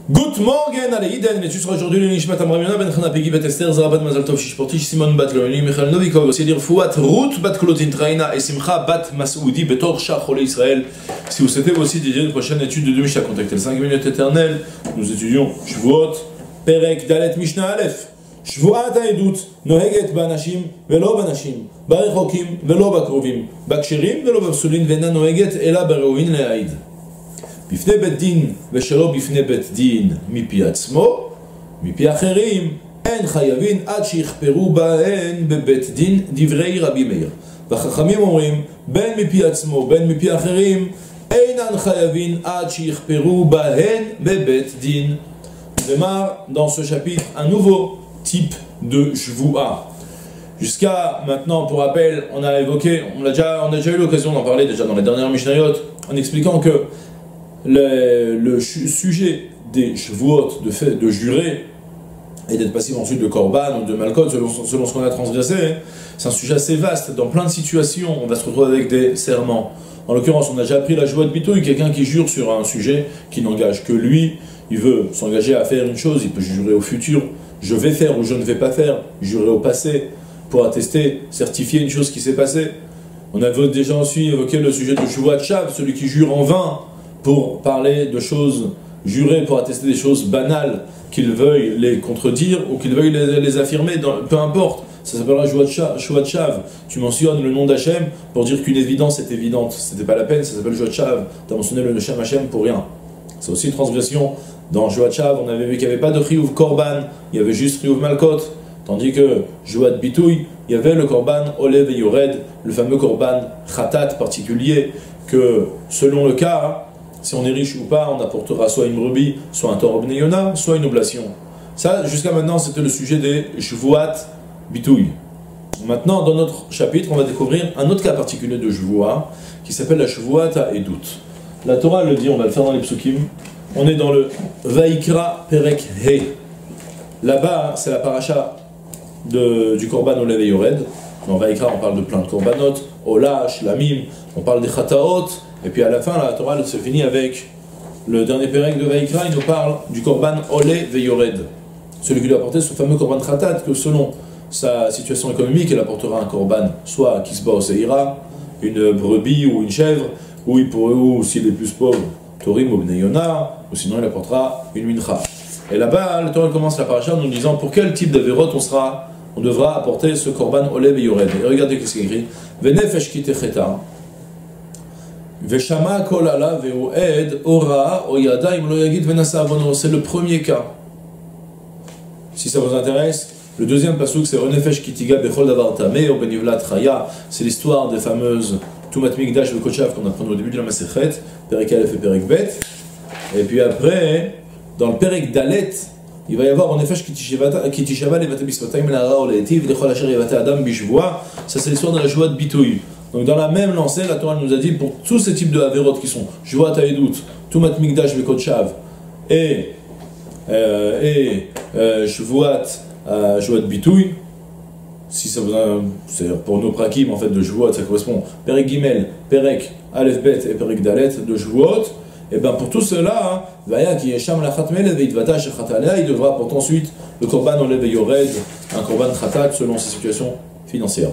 Good morning, allez, Iden, l'étude sera aujourd'hui le Nishmat Amramina, Ben Chana Pegi, Bet Esther, Zarabat Mazal Tov, Shishportish, Simon Bat Loni, Michal Novikov, aussi dire Fouat, Ruth Bat Klotin Traina et Simcha Bat Masoudi, Betor Shach Olé Israël. Si vous souhaitez aussi dédier une prochaine étude de 2 Mishnah, contactez le 5 minutes éternelles. Nous étudions Shvuot, Perek Dalet Mishnah Aleph. Shvuat Haedut, Noheget Banashim, Velo Banashim, Barechokim, Velo Bakrovim, Bakshirim, Velo Bapsulin, Vena Noheget, Ela Bareouin Leaïd. בפני בית דין ושלא בפני בית דין מפי עצמו, מפי אחרים, אין חייבים עד שיכפרו בהן בבית דין דברי רבי מאיר. והחכמים אומרים, בין מפי עצמו, בין מפי אחרים, אינן חייבים עד שיכפרו בהן בבית דין. Démarre dans ce chapitre un nouveau type de shvu'a. Jusqu'à maintenant, pour rappel, on a déjà eu l'occasion d'en parler déjà dans les dernières Mishnayot, en expliquant que le sujet des shvuot, de jurer et d'être passif ensuite de korban ou de malkot selon ce qu'on a transgressé, c'est un sujet assez vaste. Dans plein de situations, on va se retrouver avec des serments. En l'occurrence, on a déjà appris la shvuat bitouy, quelqu'un qui jure sur un sujet qui n'engage que lui, il veut s'engager à faire une chose, il peut jurer au futur, je vais faire ou je ne vais pas faire, jurer au passé pour attester, certifier une chose qui s'est passée. On avait déjà aussi évoqué le sujet de shvuat shav, celui qui jure en vain, pour parler de choses jurées, pour attester des choses banales, qu'il veuille les contredire ou qu'il veuille les affirmer, peu importe, ça s'appellera Shvuat Shav. Tu mentionnes le nom d'Hachem pour dire qu'une évidence est évidente, c'était pas la peine, ça s'appelle Shvuat Shav, tu as mentionné le Shem Hachem pour rien. C'est aussi une transgression. Dans Shvuat Shav, on avait vu qu'il n'y avait pas de Chiyuv Korban, il y avait juste Chiyuv Malkot, tandis que Shvuat Bitouy, il y avait le Korban Olev et Yored, le fameux Korban Khatat particulier, que selon le cas, si on est riche ou pas, on apportera soit une brebis, soit un Torah Bnei Yona, soit une oblation. Ça, jusqu'à maintenant, c'était le sujet des Shvuat Bitouy. Maintenant, dans notre chapitre, on va découvrir un autre cas particulier de Shvuat, qui s'appelle la Shvuat Haedut. La Torah le dit, on va le faire dans les psukim. On est dans le Vaikra Perek He. Là-bas, c'est la paracha du Korban Olev et Yored. Dans Vaikra, on parle de plein de korbanot, Ola, Shlamim, on parle des Chataot. Et puis à la fin, la Torah se finit avec le dernier Perek de Vaikra, il nous parle du Korban Olé Veyored. Celui qui lui a apporté ce fameux Korban Khatat, que selon sa situation économique, il apportera un Korban, soit Kisba ou Seira, une brebis ou une chèvre, ou s'il est plus pauvre, Torim ou Bnei Yona, ou sinon il apportera une mincha. Et là-bas, la Torah commence la paracha en nous disant pour quel type d'Averot on devra apporter ce Korban Olé Veyored. Et regardez ce qu'il est écrit. Venefesh kitecheta. C'est le premier cas. Si ça vous intéresse, le deuxième pasuk c'est Renefesh Kitiga Bechol Davar Tameh ou Benivlat Chaya. C'est l'histoire des fameuses Tumat Mikdash et Kochav qu'on apprend au début de la Masechet, Perek Aleph et Perek Bet. Et puis après, dans le Perek Dalet, il va y avoir Renefesh Kitishava Levate Bisvataim Lara Oletiv Lechol Asher Yevate Adam Bishvoa. Ça c'est l'histoire de la Shvuat Bitouy. Donc dans la même lancée, la Torah nous a dit pour tous ces types de Averot qui sont Shvuat Haedut, Tumat Mikdash Vekotchav et Shvuat Bitouy, si ça vous c'est pour nos prakim en fait de Shvuat, ça correspond Perek Gimel, Perek Aleph Bet et Perek Dalet de Shvuot, et bien pour tout cela, Vaya qui est Sham Lachat Melech Veitvata Shechatala, il devra apporter ensuite le Korban Olev Yored, un Korban Khatat selon sa situation financière.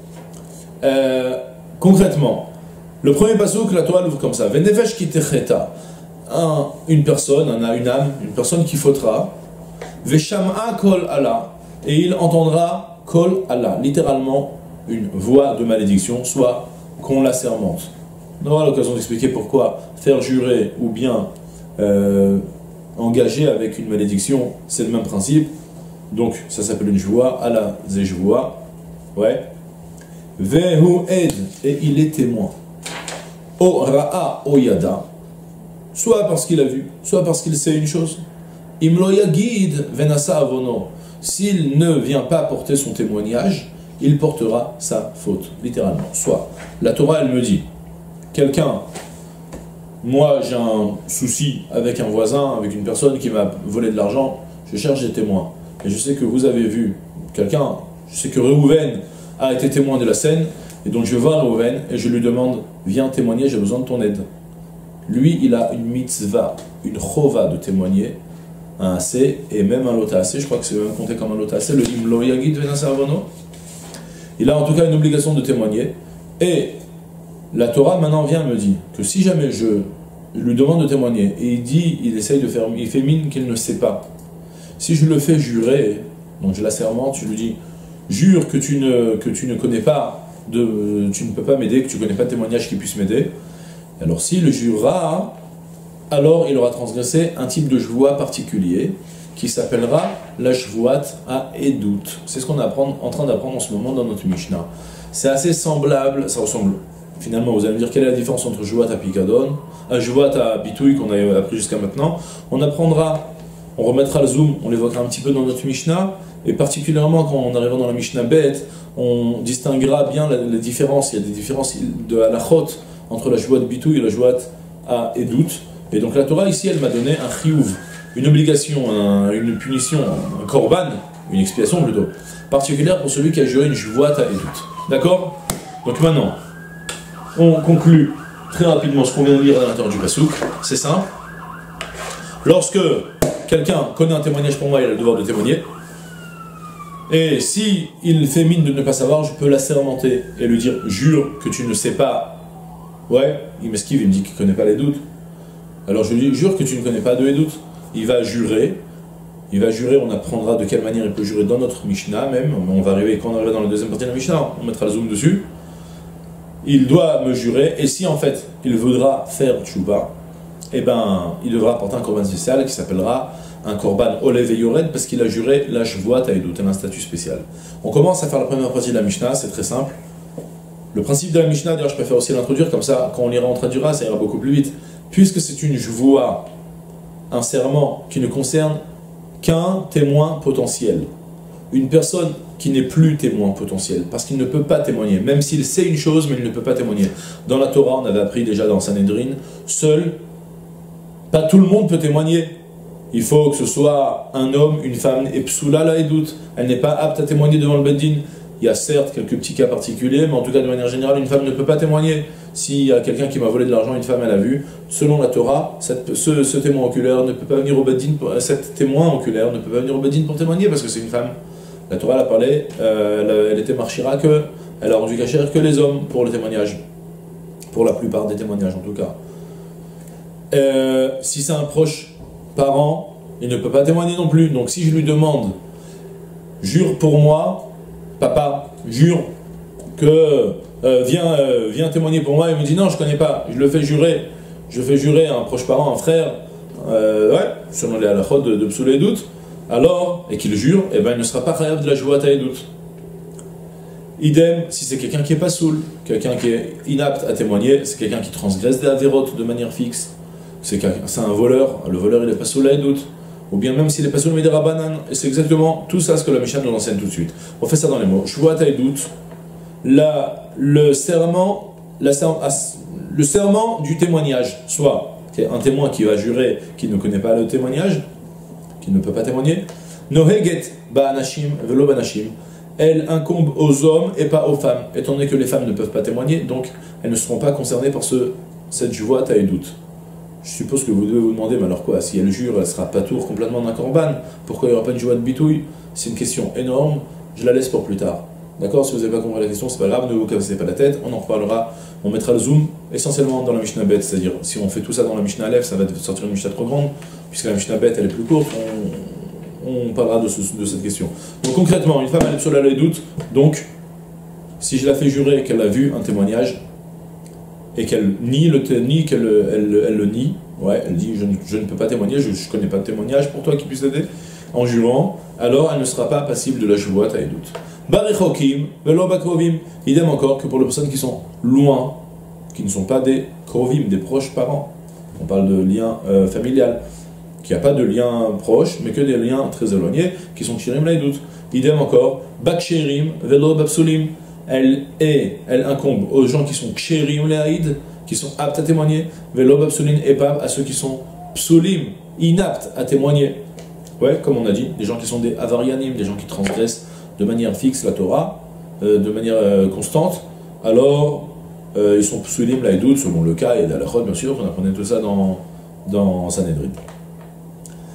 Concrètement, le premier pasuk, la Torah l'ouvre comme ça. Venefesh kitecheta. Une personne, une âme, une personne qui fautera. Vesham'a kol Allah. Et il entendra kol Allah. Littéralement, une voix de malédiction, soit qu'on la sermente. On aura l'occasion d'expliquer pourquoi faire jurer ou bien engager avec une malédiction, c'est le même principe. Donc, ça s'appelle une joie. Allah, zéjoua. Ouais. Vehu ed, et il est témoin. O ra'a o yada, soit parce qu'il a vu, soit parce qu'il sait une chose. Imlo yagid venasa avono, s'il ne vient pas porter son témoignage, il portera sa faute, littéralement. Soit, la Torah elle me dit, quelqu'un, moi j'ai un souci avec un voisin, avec une personne qui m'a volé de l'argent, je cherche des témoins. Et je sais que vous avez vu quelqu'un, je sais que Reuven a été témoin de la scène, et donc je vais voir Reuven et je lui demande, viens témoigner, j'ai besoin de ton aide. Lui, il a une mitzvah, une chova de témoigner, un assez, et même un lota assez, je crois que c'est même compté comme un lota assez, le imlo yagid venasarvono. Il a en tout cas une obligation de témoigner. Et la Torah maintenant vient et me dit que si jamais je lui demande de témoigner, et il essaye de faire, il fait mine qu'il ne sait pas. Si je le fais jurer, donc je l'assermente, je lui dis, jure que tu ne connais pas, tu ne peux pas m'aider, que tu ne connais pas de témoignage qui puisse m'aider. Alors s'il le jurera, alors il aura transgressé un type de jvoua particulier qui s'appellera la jvouat à Edout. C'est ce qu'on est en train d'apprendre en ce moment dans notre Mishnah. C'est assez semblable, ça ressemble. Finalement, vous allez me dire quelle est la différence entre jvouat à Pikadon, jvouat à Bitouille qu'on a appris jusqu'à maintenant. On apprendra, on remettra le zoom, on l'évoquera un petit peu dans notre Mishnah, et particulièrement quand on arrivera dans la Mishnah Bet, on distinguera bien la différence. Il y a des différences de halachot entre la jvouat Bitouille et la jvouat à Edout. Et donc la Torah ici, elle m'a donné un chiyuv, une obligation, une punition, un korban, une expiation plutôt, particulière pour celui qui a juré une jvouat à Edout. D'accord? Donc maintenant, on conclut très rapidement ce qu'on vient de lire à l'intérieur du Passouk. C'est simple. Lorsque quelqu'un connaît un témoignage pour moi, il a le devoir de témoigner. Et si il fait mine de ne pas savoir, je peux l'assermenter et lui dire « Jure que tu ne sais pas. » Ouais, il m'esquive, il me dit qu'il ne connaît pas les doutes. Alors je lui dis « Jure que tu ne connais pas de les doutes. » Il va jurer, on apprendra de quelle manière il peut jurer dans notre Mishnah même. On va arriver, quand on arrivera dans la deuxième partie de la Mishnah, on mettra le zoom dessus. Il doit me jurer, et si en fait il voudra faire tchouba, eh ben il devra apporter un korban spécial qui s'appellera un korban olev et yored, parce qu'il a juré la jvoat à Edout, un statut spécial. On commence à faire la première partie de la Mishnah, c'est très simple. Le principe de la Mishnah, d'ailleurs je préfère aussi l'introduire, comme ça quand on lira, on traduira, ça ira beaucoup plus vite. Puisque c'est une jvoa, un serment qui ne concerne qu'un témoin potentiel. Une personne qui n'est plus témoin potentiel, parce qu'il ne peut pas témoigner, même s'il sait une chose, mais il ne peut pas témoigner. Dans la Torah, on avait appris déjà dans Sanhedrin, pas tout le monde peut témoigner. Il faut que ce soit un homme, une femme, et psoula la Edout, elle n'est pas apte à témoigner devant le Beddin. Il y a certes quelques petits cas particuliers, mais en tout cas de manière générale, une femme ne peut pas témoigner. S'il y a quelqu'un qui m'a volé de l'argent, une femme elle a vu, selon la Torah, ce témoin oculaire ne peut pas venir au Beddin, cette témoin oculaire ne peut pas venir au Beddin pour témoigner parce que c'est une femme. La Torah elle a parlé, elle était marchira que, elle a rendu cachère que les hommes pour le témoignage, pour la plupart des témoignages en tout cas. Si c'est un proche parent, il ne peut pas témoigner non plus. Donc si je lui demande, jure pour moi, papa, jure que viens témoigner pour moi, il me dit non, je connais pas, je le fais jurer, je fais jurer à un proche parent, un frère, selon les halachot de Psoul et Doute, alors, et qu'il jure, eh ben il ne sera pas chayav de la jvoat à Edout. Idem, si c'est quelqu'un qui est pas soul, quelqu'un qui est inapte à témoigner, c'est quelqu'un qui transgresse des avérotes de manière fixe, c'est un voleur, le voleur il est pas soul à Edout, ou bien même s'il est pas soul mais des rabanan, et c'est exactement tout ça ce que la Mishnah nous enseigne tout de suite. On fait ça dans les mots. Jvoat à Edout, le serment du témoignage, soit un témoin qui va jurer qu'il ne connaît pas le témoignage, qui ne peut pas témoigner, Noheget ba'anashim velo ba'anashim, elle incombe aux hommes et pas aux femmes, étant donné que les femmes ne peuvent pas témoigner, donc elles ne seront pas concernées par cette jvoat à Edout. Je suppose que vous devez vous demander, mais alors quoi, si elle jure, elle sera pas tour complètement d'un korban, pourquoi il n'y aura pas une jvoat bitouille? C'est une question énorme, je la laisse pour plus tard. D'accord? Si vous n'avez pas compris la question, c'est pas grave, ne vous cassez pas la tête, on en reparlera, on mettra le zoom essentiellement dans la Mishnah Bet, c'est-à-dire si on fait tout ça dans la Mishnah Aleph, ça va sortir une Mishnah trop grande, puisque la Mishnah Bet elle est plus courte, on parlera de cette question. Donc concrètement, une femme elle est sur la doute, donc si je la fais jurer qu'elle a vu un témoignage et qu'elle nie qu'elle le nie, ouais, elle dit je ne peux pas témoigner, je ne connais pas de témoignage pour toi qui puisse aider, en jurant, alors elle ne sera pas passible de la jvoat à Edout. Barichokim, velo bakrovim, idem encore que pour les personnes qui sont loin, qui ne sont pas des krovim, des proches parents. On parle de lien familial, qui n'a pas de lien proche, mais que des liens très éloignés, qui sont kshirim laïdout. Idem encore, bakshirim, velo bapsulim, elle incombe aux gens qui sont kshirim laïd, qui sont aptes à témoigner, velo bapsulim, et pas à ceux qui sont psulim, inaptes à témoigner. Ouais, comme on a dit, des gens qui sont des avarianim, des gens qui transgressent de manière fixe la Torah, de manière constante, alors ils sont psulim laïdout selon le cas et la halachot bien sûr, on apprenait tout ça dans Sanhedrin.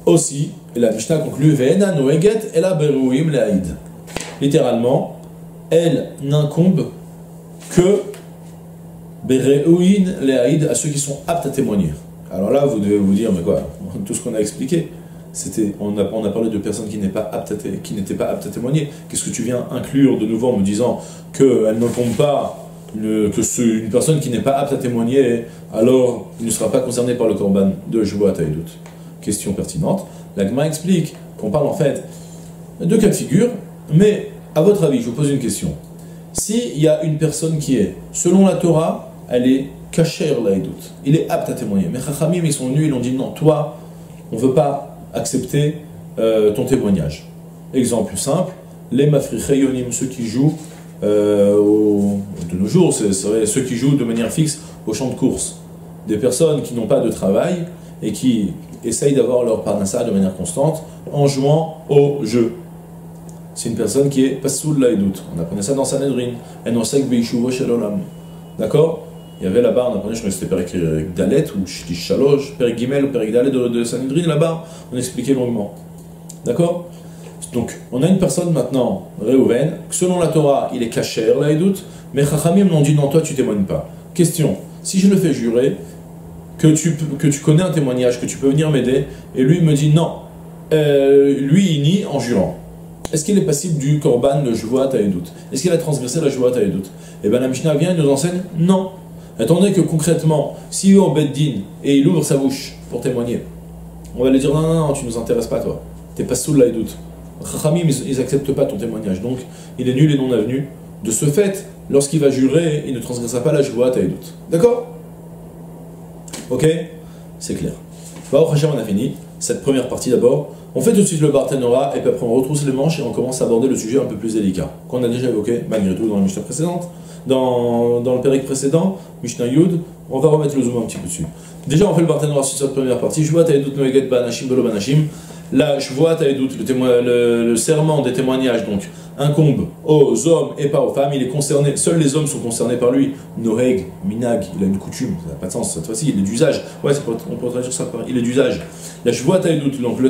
Aussi, et la Mishnah conclut, Ve'ena noeget ela beruim le'aïd. Littéralement, elle n'incombe que beruim le'aïd, à ceux qui sont aptes à témoigner. Alors là, vous devez vous dire, mais quoi, tout ce qu'on a expliqué, on a parlé de personnes qui n'étaient pas aptes à témoigner. Qu'est-ce que tu viens inclure de nouveau en me disant qu'elle n'incombe pas, une personne qui n'est pas apte à témoigner, alors il ne sera pas concerné par le korban de Shvuat Haïdout? Question pertinente. La Gemara explique qu'on parle en fait de cas de figure, mais à votre avis, je vous pose une question. S'il y a une personne qui est, selon la Torah, elle est kasher l'Haïdout, il est apte à témoigner, mais Chachamim ils sont venus, ils ont dit non, toi, on ne veut pas accepter ton témoignage. Exemple simple, les mafrichei yonim, ceux qui jouent de nos jours, c'est ceux qui jouent de manière fixe au champ de course. Des personnes qui n'ont pas de travail et qui essayent d'avoir leur parnassa de manière constante en jouant au jeu. C'est une personne qui est pasoul l'Haïdout. On apprenait ça dans Sanhedrin. Enosek beishuvo shel olam. D'accord? Il y avait là-bas, on apprenait, je crois que c'était Perek Dalet ou Shlish Shalosh, Perek Gimel ou Perek Dalet de Sanhedrin, là-bas, on expliquait longuement. D'accord? Donc, on a une personne maintenant, Reuven, selon la Torah, il est kasher l'Haïdout, mais Chachamim m'ont dit non, toi tu témoignes pas. Question, si je le fais jurer, que tu connais un témoignage, que tu peux venir m'aider, et lui me dit non, lui il nie en jurant. Est-ce qu'il est passible du korban de Shvuat Haïdout? Est-ce qu'il a transgressé la Shvuat Haïdout? Et bien la Mishnah vient et nous enseigne non. Attendez que concrètement, s'il est au Beddin et il ouvre sa bouche pour témoigner, on va lui dire non, tu nous intéresses pas toi, t'es pas sous l'Haïdout. Chachamim, ils acceptent pas ton témoignage, donc il est nul et non avenu. De ce fait, lorsqu'il va jurer, il ne transgressera pas la Shvuat Haïdout. D'accord? Ok? C'est clair. Baruch Hashem, on a fini cette première partie d'abord. On fait tout de suite le Barthénora et puis après on retrousse les manches et on commence à aborder le sujet un peu plus délicat qu'on a déjà évoqué malgré tout dans la Mishnah précédente. Dans le Pérek précédent, Mishnah Yud, on va remettre le zoom un petit peu dessus. Déjà on fait le Barthénora sur cette première partie. Shvuat Haïdout noeget banashim belo banashim. La Shvuat Haïdout, le serment des témoignages, donc incombe aux hommes et pas aux femmes. Il est concerné, seuls les hommes sont concernés par lui. Noheg, minag, il a une coutume, ça n'a pas de sens cette fois-ci, il est d'usage. Ouais, on peut traduire ça par il est d'usage. La Shvuat Haïdout, donc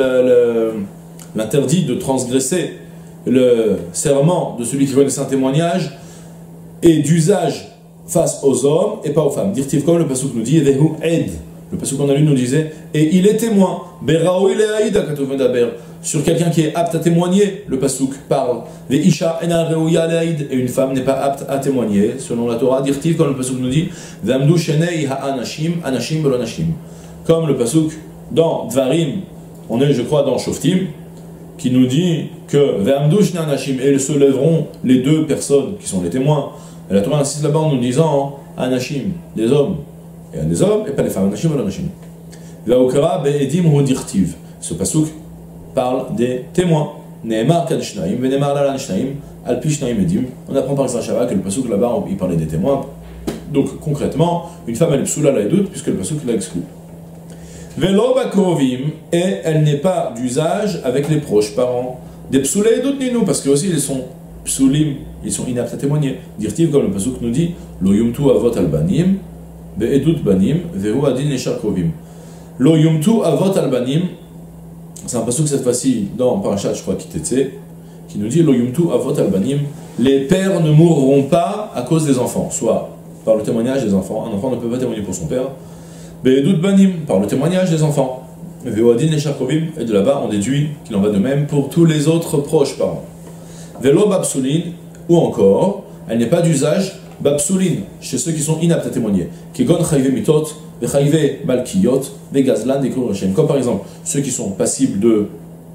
l'interdit de transgresser le serment de celui qui connaissait un témoignage est d'usage face aux hommes et pas aux femmes. Dirtiv comme le pasuk nous dit, Vehu ed. Le pasuk qu'on a lu nous disait, et il est témoin. Beraou il est aïda sur quelqu'un qui est apte à témoigner, le pasuk parle. Veisha ena reuya le'aïd, et une femme n'est pas apte à témoigner, selon la Torah. Dirtiv comme le pasuk nous dit, Vamdu shenei ha'anashim, anashim belonashim. Comme le pasuk dans Dvarim, on est je crois dans Shoftim, qui nous dit que Vamdu shenei anashim, et se lèveront les deux personnes qui sont les témoins. Et la Torah insiste là-bas en nous disant anashim, les hommes. Et des hommes et pas les femmes. Anashim belonashim. Ve'okara be'edim hu dirtiv. Ce pasuk parle des témoins. Ne'emar kadshnaim, ve'ne'emar lalan shnaim, alpi shnaim edim. On apprend par exemple que le pasuk là-bas, il parlait des témoins. Donc concrètement, une femme elle est psoula l'haïdout puisque le pasuk l'a exclu. Ve'lo bakrovim, et elle n'est pas d'usage avec les proches parents. Des psoula haïdout ni nous, parce que aussi ils sont psoulim, ils sont inaptes à témoigner. Dirtiv comme le pasuk nous dit, lo yumtu avot albanim, be'edut banim, ve'hu adin eshar krovim. Lo yumtu avot albanim. C'est un pasuk cette fois-ci dans Parashat, je crois, Kitetse, qui nous dit Lo yumtu avot albanim, les pères ne mourront pas à cause des enfants, soit par le témoignage des enfants, un enfant ne peut pas témoigner pour son père, be'edut banim, par le témoignage des enfants, ve'odin et shakovim, et de là-bas on déduit qu'il en va de même pour tous les autres proches parents. Ve'lo babsulin, ou encore, elle n'est pas d'usage babsulin, chez ceux qui sont inaptes à témoigner, kigon chayve mitot, Vechayve Malkiyot, Vegazlan, des Kurachem. Comme par exemple ceux qui sont passibles de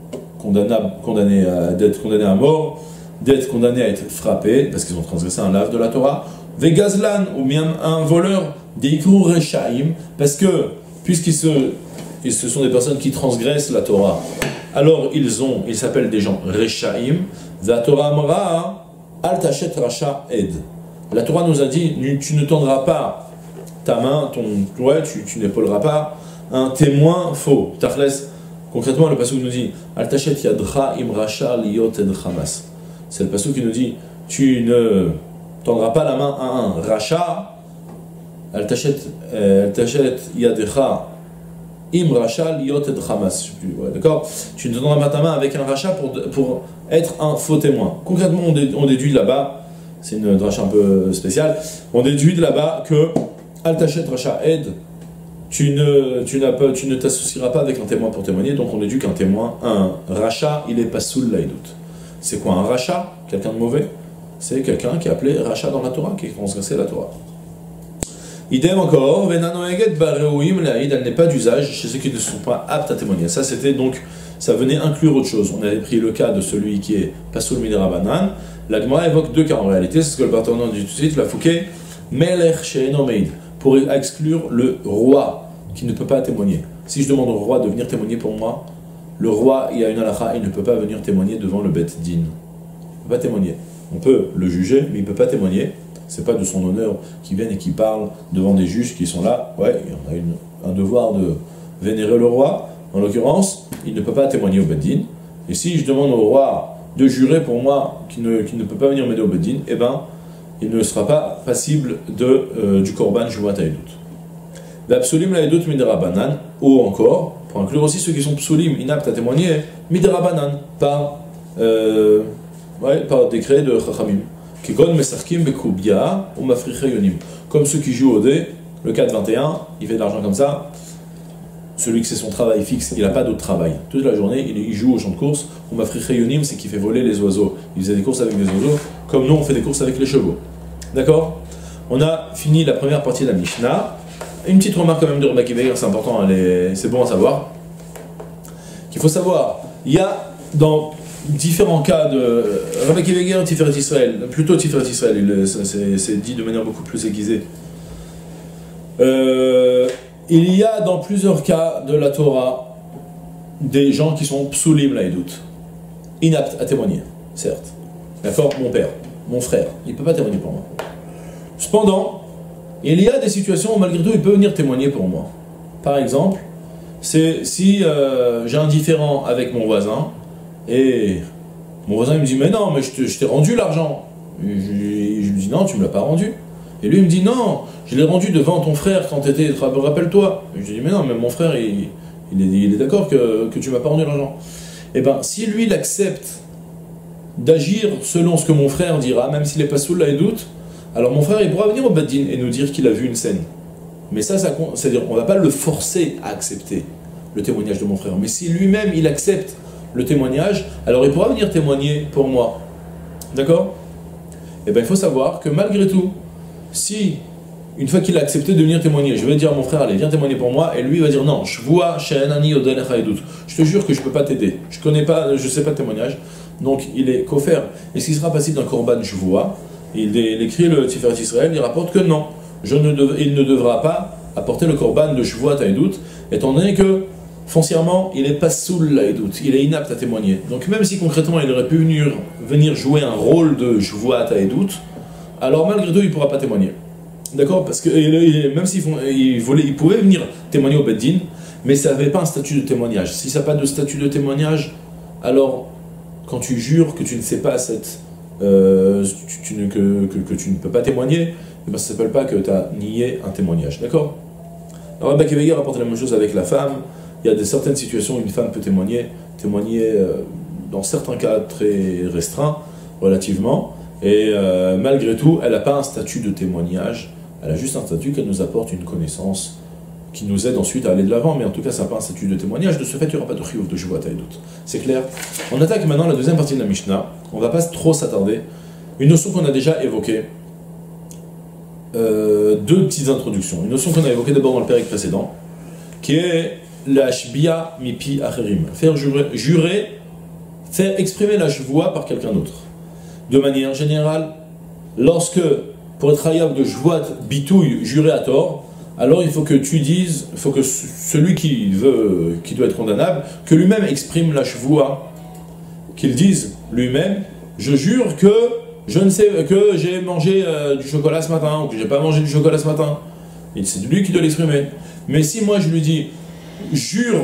d'être condamnés à mort, d'être condamnés à être frappés, parce qu'ils ont transgressé un lave de la Torah, Vegazlan, ou bien un voleur, des Kurachem, parce que, puisqu'ils ce sont des personnes qui transgressent la Torah, alors ils s'appellent des gens Rechaim, la Torah Amra, Al Tachet Racha Ed. La Torah nous a dit, tu ne tendras pas ta main, tu n'épauleras pas un témoin faux. Tachles, concrètement, le pasuk nous dit Al tachet yadcha im racha liot ed chamas. C'est le pasuk qui nous dit tu ne tendras pas la main à un racha. Al tachet yadcha Im racha liot et hamas. Ouais, d'accord? Tu ne donneras pas ta main avec un rachat pour être un faux témoin. Concrètement, on déduit de là-bas, c'est une dracha un peu spéciale, on déduit de là-bas que al tachet racha ed, tu ne t'associeras pas avec un témoin pour témoigner, donc on déduit qu'un témoin, un rachat, il est pas soul laïdout. C'est quoi un rachat? Quelqu'un de mauvais? C'est quelqu'un qui est appelé rachat dans la Torah, qui transgressait la Torah. Idem encore, venanoeget bareouim laïd, elle n'est pas d'usage chez ceux qui ne sont pas aptes à témoigner. Ça c'était donc, ça venait inclure autre chose. On avait pris le cas de celui qui est pasoul midirabanan. La Gemara évoque deux cas en réalité, c'est ce que le partenaire dit tout de suite, la fouké, melech she'eno meid, pour exclure le roi qui ne peut pas témoigner. Si je demande au roi de venir témoigner pour moi, le roi, il y a une halakha, il ne peut pas venir témoigner devant le bet din. Il ne peut pas témoigner. On peut le juger, mais il ne peut pas témoigner. C'est pas de son honneur qu'il vienne et qu'il parle devant des juges qui sont là. Ouais, il y a un devoir de vénérer le roi. En l'occurrence, il ne peut pas témoigner au Beddin. Et si je demande au roi de jurer pour moi qu'il ne peut pas venir m'aider au Beddin, eh ben, il ne sera pas passible du korban Juvat Haïdout. L'absolim l'Haïdout midirabanan, ou encore, pour inclure aussi ceux qui sont psolim, inaptes à témoigner, midirabanan, par décret de Chachamim. Comme ceux qui jouent au dé, le 4-21, il fait de l'argent comme ça. Celui que c'est son travail fixe, il n'a pas d'autre travail. Toute la journée, il joue au champ de course. Ou mafrichayonim, c'est qu'il fait voler les oiseaux. Il faisait des courses avec des oiseaux, comme nous on fait des courses avec les chevaux. D'accord? On a fini la première partie de la Mishnah. Une petite remarque quand même de Rabbi Akiva, c'est important, c'est bon à savoir. Qu'il faut savoir, il y a dans différents cas de Rabbi Akiva, Tiferet Israël, plutôt Tiferet Israël, c'est dit de manière beaucoup plus aiguisée. Il y a dans plusieurs cas de la Torah des gens qui sont psulim laïdout, inaptes à témoigner, certes. D'accord? Mon père, mon frère, il ne peut pas témoigner pour moi. Cependant, il y a des situations où malgré tout il peut venir témoigner pour moi. Par exemple, c'est si j'ai un différend avec mon voisin, et mon voisin il me dit mais non, mais je t'ai rendu l'argent. Je lui dis non, tu me l'as pas rendu. Et lui il me dit non, je l'ai rendu devant ton frère quand t'étais, rappelle-toi. Je lui dis mais non, mais mon frère il est d'accord que tu m'as pas rendu l'argent. Et ben si lui il accepte d'agir selon ce que mon frère dira, même s'il est pas sous la doute, alors mon frère il pourra venir au Beddin et nous dire qu'il a vu une scène. Mais ça c'est-à-dire on va pas le forcer à accepter le témoignage de mon frère. Mais si lui-même il accepte le témoignage, alors il pourra venir témoigner pour moi. D'accord? Et bien il faut savoir que malgré tout, si une fois qu'il a accepté de venir témoigner, je vais dire à mon frère, allez, viens témoigner pour moi, et lui il va dire non, je vois She'enani Odel Chaïdout, je te jure que je ne peux pas t'aider, je sais pas de témoignage, donc il est kofer. Et s'il sera passé d'un korban, je vois, il écrit le Tiferet Israël, il rapporte que non, il ne devra pas apporter le korban de Shvuat Haïdout, étant donné que foncièrement, il n'est pas soul laïdout, il est inapte à témoigner. Donc même si concrètement il aurait pu venir jouer un rôle de Shvuat Haïdout, alors malgré tout il ne pourra pas témoigner. D'accord? Parce que même il pouvait venir témoigner au Beddin, mais ça n'avait pas un statut de témoignage. Si ça n'a pas de statut de témoignage, alors quand tu jures que tu ne sais pas que tu ne peux pas témoigner, eh ben, ça ne s'appelle pas que tu as nié un témoignage. D'accord? Alors Rabbi Akiva rapporte la même chose avec la femme. Il y a certaines situations où une femme peut témoigner dans certains cas très restreints, relativement, et malgré tout, elle n'a pas un statut de témoignage, elle a juste un statut qu'elle nous apporte une connaissance qui nous aide ensuite à aller de l'avant, mais en tout cas, ça n'a pas un statut de témoignage, de ce fait, il n'y aura pas de chiyuv de Shvuat Haïdout. C'est clair? On attaque maintenant la deuxième partie de la Mishnah, on ne va pas trop s'attarder, une notion qu'on a déjà évoquée, deux petites introductions. Une notion qu'on a évoquée d'abord dans le pérec précédent, qui est la shbia mipi acherim, faire jurer, faire exprimer la shvoua par quelqu'un d'autre. De manière générale, lorsque, pour être hayav de shvuat bitouille, jurer à tort, alors il faut que tu dises, il faut que celui qui doit être condamnable, que lui-même exprime la shvoua, qu'il dise lui-même, je jure que que j'ai mangé du chocolat ce matin, ou que j'ai pas mangé du chocolat ce matin. Et c'est lui qui doit l'exprimer. Mais si moi je lui dis, jure,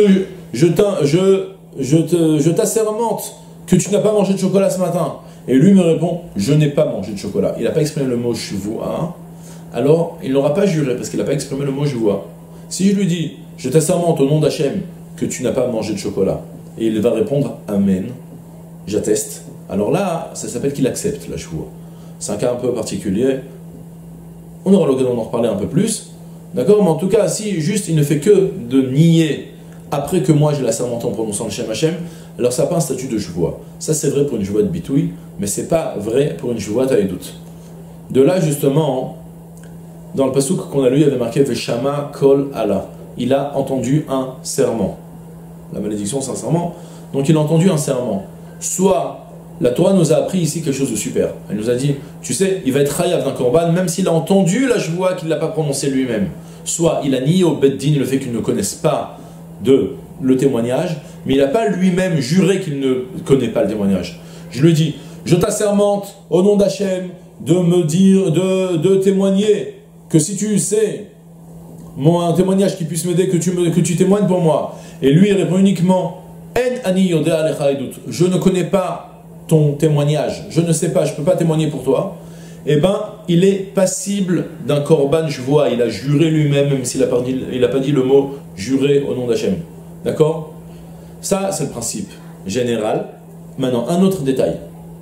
je t'assermente que tu n'as pas mangé de chocolat ce matin, et lui me répond, je n'ai pas mangé de chocolat, il n'a pas exprimé le mot shvoua, alors il n'aura pas juré parce qu'il n'a pas exprimé le mot shvoua. Si je lui dis, je t'assermente au nom d'Hachem que tu n'as pas mangé de chocolat. Et il va répondre Amen, j'atteste. Alors là, ça s'appelle qu'il accepte la choua. C'est un cas un peu particulier. On aura l'occasion d'en reparler un peu plus. D'accord? Mais en tout cas, si juste il ne fait que de nier après que moi j'ai l'assermenté en prononçant le Shem Hashem, alors ça n'a pas un statut de choua. Ça c'est vrai pour une choua de bitouille, mais c'est pas vrai pour une choua taïdout. De là justement, dans le passouk qu'on a lu, il y avait marqué Veshama Kol Allah. Il a entendu un serment. La malédiction, c'est un serment. Donc il a entendu un serment. Soit la Torah nous a appris ici quelque chose de super. Elle nous a dit, tu sais, il va être chayav d'un korban, même s'il a entendu la joie qu'il ne l'a pas prononcée lui-même. Soit il a nié au Beddin le fait qu'il ne connaisse pas le témoignage, mais il n'a pas lui-même juré qu'il ne connaît pas le témoignage. Je lui dis, je t'assermente au nom d'Hachem de me dire, de témoigner que si tu sais un témoignage qui puisse m'aider, que tu témoignes pour moi. Et lui il répond uniquement En ani yodea alecha edut. Je ne connais pas ton témoignage, je ne sais pas, je ne peux pas témoigner pour toi. Eh bien, il est passible d'un korban shvoa. Il a juré lui-même, même s'il n'a pas dit le mot juré au nom d'Hachem. D'accord? Ça, c'est le principe général. Maintenant, un autre détail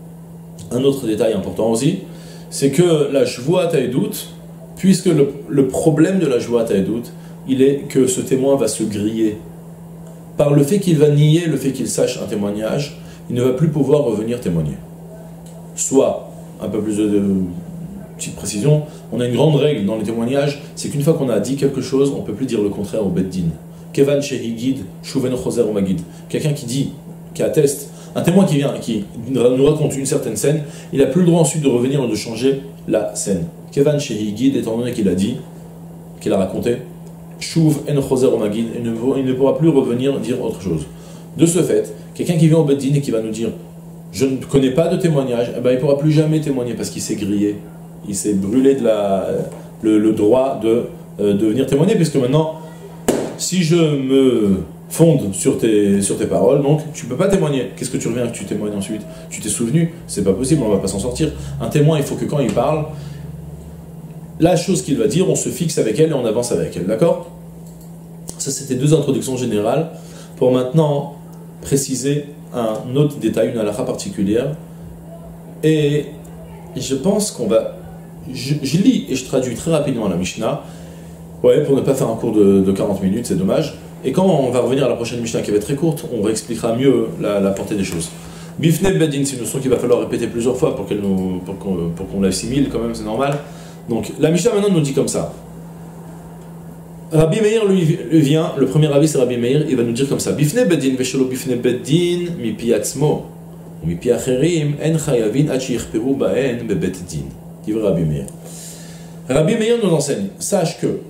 important aussi, c'est que la shvoa taïdout, puisque le problème de la shvoa taïdout, il est que ce témoin va se griller. Par le fait qu'il va nier le fait qu'il sache un témoignage, il ne va plus pouvoir revenir témoigner. Soit, un peu plus de petite précision, on a une grande règle dans les témoignages, c'est qu'une fois qu'on a dit quelque chose, on ne peut plus dire le contraire au Beddin. Kevan shehigid, shuven choser ou magid. Quelqu'un qui dit, qui atteste, un témoin qui vient, qui nous raconte une certaine scène, il n'a plus le droit ensuite de revenir ou de changer la scène. Kevan shehigid, étant donné qu'il a dit, qu'il a raconté, shuv en choser ou magid, il ne pourra plus revenir dire autre chose. De ce fait, quelqu'un qui vient au Beddin et qui va nous dire je ne connais pas de témoignage, eh ben, il ne pourra plus jamais témoigner parce qu'il s'est grillé, il s'est brûlé de le droit de venir témoigner, puisque maintenant, si je me fonde sur tes paroles, donc tu ne peux pas témoigner. Qu'est-ce que tu reviens que tu témoignes ensuite? Tu t'es souvenu? C'est pas possible, on ne va pas s'en sortir. Un témoin, il faut que quand il parle, la chose qu'il va dire, on se fixe avec elle et on avance avec elle, d'accord? Ça, c'était deux introductions générales pour maintenant préciser un autre détail, une halakha particulière. Et je pense qu'on va... Je lis et je traduis très rapidement la Mishnah, ouais, pour ne pas faire un cours de 40 minutes, c'est dommage. Et quand on va revenir à la prochaine Mishnah qui va être très courte, on réexpliquera mieux la portée des choses. Bifne Beddin, c'est une notion qu'il va falloir répéter plusieurs fois pour qu'on l'assimile, quand même, c'est normal. Donc, la Mishnah maintenant nous dit comme ça. Rabbi Meir lui vient, le premier rabbi c'est Rabbi Meir, il va nous dire comme ça Bifne Beddin veshelo bifne Beddin mi pi atzmo ou mi pi acherim en chayavin ad shichperu baen bebet din. Dit Rabbi Meir. Rabbi Meir nous enseigne, sache que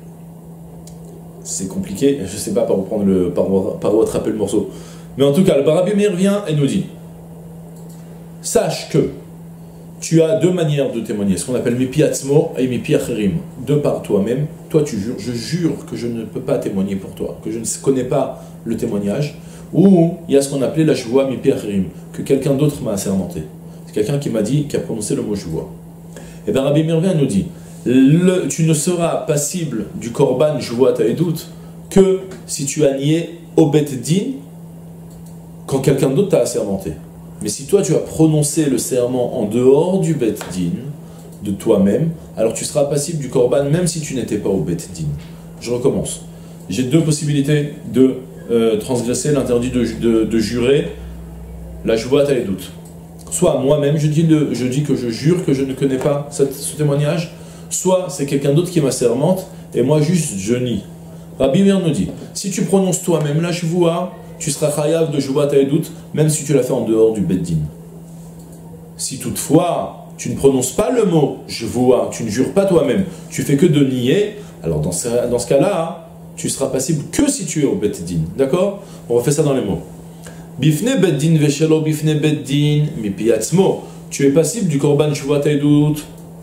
c'est compliqué, je ne sais pas par où attraper le morceau, mais en tout cas, le Rabbi Meir vient et nous dit sache que tu as deux manières de témoigner, ce qu'on appelle mipi atzmo et mipi acherim. De par toi-même, toi tu jures, je jure que je ne peux pas témoigner pour toi, que je ne connais pas le témoignage, ou il y a ce qu'on appelait la shvoa mipi acherim, que quelqu'un d'autre m'a assermenté. C'est quelqu'un qui m'a dit, qui a prononcé le mot shvoa. Et bien Rabbi Meir nous dit, tu ne seras passible du korban shvoa taïdout que si tu as nié au bet din quand quelqu'un d'autre t'a assermenté. Mais si toi tu as prononcé le serment en dehors du Bet Din, de toi-même, alors tu seras passible du korban même si tu n'étais pas au Bet Din. Je recommence. J'ai deux possibilités de transgresser l'interdit de jurer la shvoa taïdout. Soit moi-même je dis que je jure que je ne connais pas ce témoignage, soit c'est quelqu'un d'autre qui m'assermente et moi juste je nie. Rabbi Meir nous dit, si tu prononces toi-même la shvoa, tu seras chayav de shvoa taïdout, même si tu l'as fait en dehors du Beddin. Si toutefois, tu ne prononces pas le mot shvoa, tu ne jures pas toi-même, tu fais que de nier, alors dans ce cas-là, tu seras passible que si tu es au Beddin. D'accord? On refait ça dans les mots. Bifne Beddin veshelo bifne Beddin mipi atzmo. Tu es passible du korban shvoa taïdout,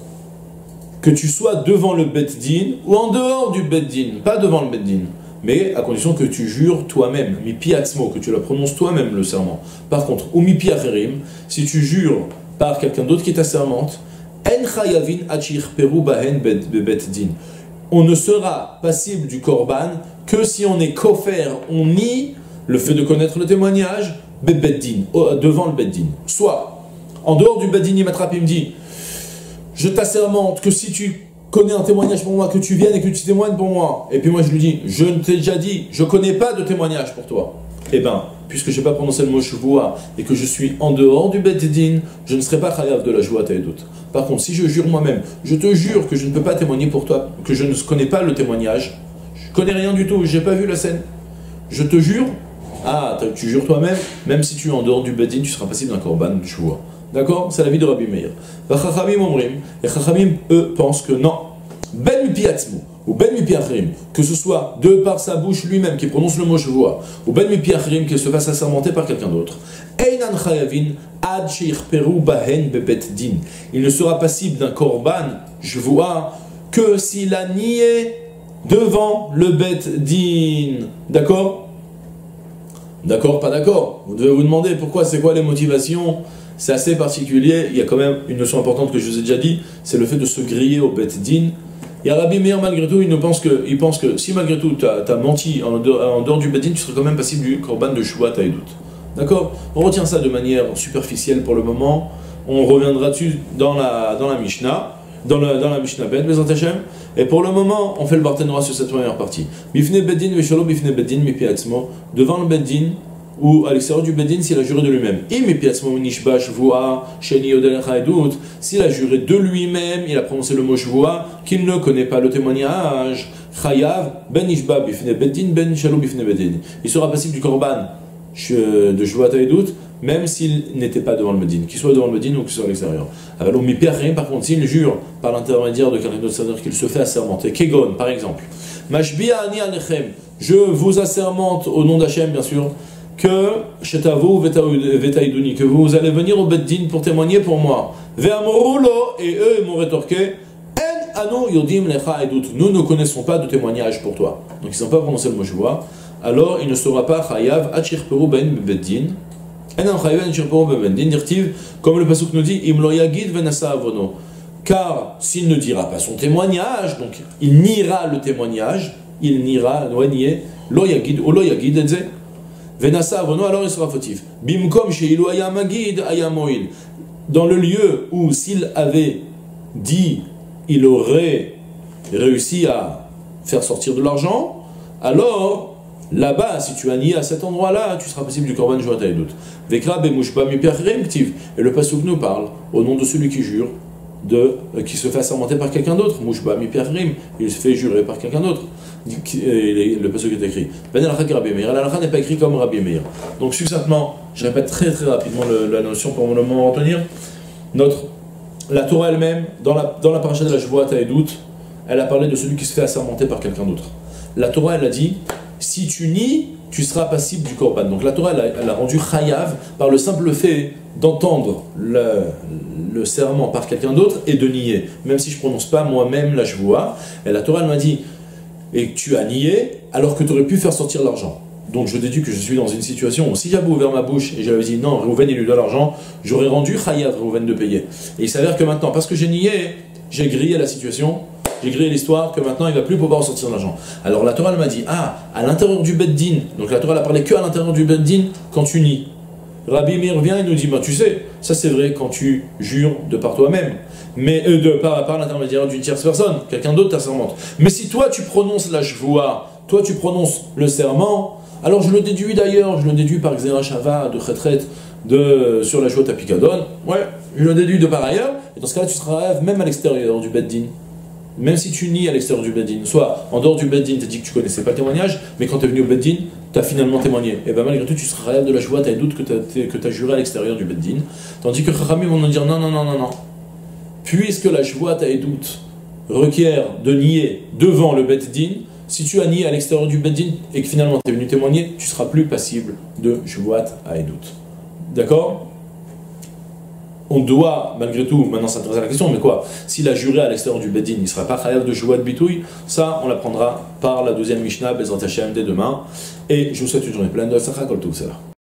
que tu sois devant le Beddin ou en dehors du Beddin, pas devant le Beddin. Mais à condition que tu jures toi-même, mipi atzmo, que tu la prononces toi-même le serment. Par contre, ou mipi acherim, si tu jures par quelqu'un d'autre qui t'assermente, en chayavin achir peru bahen bebet din. on ne sera passible du korban que si on est kofer, on nie le fait de connaître le témoignage, beddin, devant le beddin. Soit, en dehors du beddin, il m'attrape et me dit, je t'assermente que si tu connais un témoignage pour moi, que tu viennes et que tu témoignes pour moi. Et puis moi je lui dis, je ne t'ai déjà dit, je ne connais pas de témoignage pour toi. Eh bien, puisque je n'ai pas prononcé le mot shvoua et que je suis en dehors du beddin, je ne serai pas chayav de la joua taïdout. Par contre, si je jure moi-même, je te jure que je ne peux pas témoigner pour toi, que je ne connais pas le témoignage, je ne connais rien du tout, je n'ai pas vu la scène. Je te jure, tu jures toi-même, même si tu es en dehors du beddin, tu seras passible d'un korban de shvoua. D'accord? C'est l'avis de Rabbi Meir. Et Chachamim, eux, pensent que non. Ben mipi atzmo, ou ben mipi achrim, que ce soit de par sa bouche lui-même qui prononce le mot shvoua, ou ben mipi achrim, qu'il se fasse assermenter par quelqu'un d'autre. Einan chayavin ad sheichperu bahen bebet din. Il ne sera passible d'un korban shvoua que s'il a nié devant le bet din. D'accord? D'accord, pas d'accord? Vous devez vous demander pourquoi, c'est quoi les motivations? C'est assez particulier, il y a quand même une notion importante que je vous ai déjà dit, c'est le fait de se griller au bet din. Et Rabbi Meir, malgré tout, il pense que si malgré tout tu as menti en dehors du bet din, tu serais quand même passible du korban de shvoua taïdout. D'accord? On retient ça de manière superficielle pour le moment, on reviendra dessus dans la Mishnah, dans la Mishnah Bet, Bezrat Hashem, et pour le moment, on fait le barthénora sur cette première partie. Bifne bet din veshalo bifne bet din mipi atzmo, devant le bet din, ou à l'extérieur du beddin s'il a juré de lui-même. S'il a juré de lui-même, il a prononcé le mot shvoua, qu'il ne connaît pas le témoignage. Chayav ben ishba bifne beddin ben shalom bifne beddin. Il sera passible du korban de shvoua taïdout, même s'il n'était pas devant le beddin, qu'il soit devant le beddin ou qu'il soit à l'extérieur. Par contre, s'il jure par l'intermédiaire de quelqu'un d'autre, c'est-à-dire qu'il se fait assermenter, Kegon par exemple, Mashbia ani alechem, je vous assermente au nom d'Hachem, bien sûr, que que vous allez venir au beddin pour témoigner pour moi. Et eux m'ont rétorqué, nous ne connaissons pas de témoignage pour toi. Donc ils n'ont pas prononcé le mot shvoua. Alors il ne sera pas chayav achirperu ben beddin. Comme le pasuk nous dit, im lo yagid venasa avono. Car s'il ne dira pas son témoignage, donc il niera le témoignage, il niera, nier, lo yagid ou lo yagid et Venasa avono, alors il sera fautif. Bimkom sheilu aya magid aya moil. Dans le lieu où s'il avait dit, il aurait réussi à faire sortir de l'argent, alors là-bas, si tu as nié à cet endroit-là, tu seras passible du korban shvoua taïdout. Vekra bemushba mipiachrim ktiv. Et le pasuk nous parle au nom de celui qui jure, qui se fait assermenter par quelqu'un d'autre. Mushba mipiachrim, il se fait jurer par quelqu'un d'autre. Le pasuk est écrit. Ben al-Haq Rabbi Meir. Al-Haq n'est pas écrit comme Rabbi Meir. Donc succinctement, je répète très très rapidement la notion pour le moment retenir. La Torah elle-même, dans la paracha de la shvoua taïdout, elle a parlé de celui qui se fait assermenter par quelqu'un d'autre. La Torah elle a dit, si tu nies, tu seras passible du korban. Donc la Torah elle a rendu chayav par le simple fait d'entendre le serment par quelqu'un d'autre et de nier. Même si je ne prononce pas moi-même la shvoua, et la Torah elle m'a dit, et que tu as nié alors que tu aurais pu faire sortir l'argent. Donc je déduis que je suis dans une situation où si j'avais ouvert ma bouche et j'avais dit non, Reuven il lui doit l'argent, j'aurais rendu chayav Reuven de payer. Et il s'avère que maintenant, parce que j'ai nié, j'ai grillé la situation, j'ai grillé l'histoire, que maintenant il ne va plus pouvoir sortir l'argent. Alors la Torah elle m'a dit, à l'intérieur du beddin, donc la Torah elle a parlé que à l'intérieur du beddin quand tu nies. Rabbi Meir vient et nous dit, tu sais, ça c'est vrai quand tu jures de par toi-même, mais par l'intermédiaire d'une tierce personne, quelqu'un d'autre t'assermente. Mais si toi tu prononces la shvoua, toi tu prononces le serment, alors je le déduis d'ailleurs, je le déduis par Xera Shava, de Chetret, sur la shvoua tapikadon, ouais, je le déduis de par ailleurs, et dans ce cas-là tu seras même à l'extérieur du beddin. Même si tu nies à l'extérieur du beddin, soit en dehors du beddin, tu as dit que tu connaissais pas le témoignage, mais quand tu es venu au beddin, tu as finalement témoigné. Et bien malgré tout, tu seras réel de la shvoua, tu as doute que tu as juré à l'extérieur du beddin. Tandis que Chachamim vont nous dire non. Puisque la shvoua taïdout requiert de nier devant le beddin, si tu as nié à l'extérieur du beddin et que finalement tu es venu témoigner, tu seras plus passible de shvoua taïdout. D'accord? On doit, malgré tout, maintenant s'intéresser à la question, mais quoi? S'il a juré à l'extérieur du beddin, il ne sera pas chayav de shvoua de bitouille. Ça, on l'apprendra par la deuxième Mishnah, Bezrat Hashem, dès demain. Et je vous souhaite une journée pleine de tzlacha kol tov.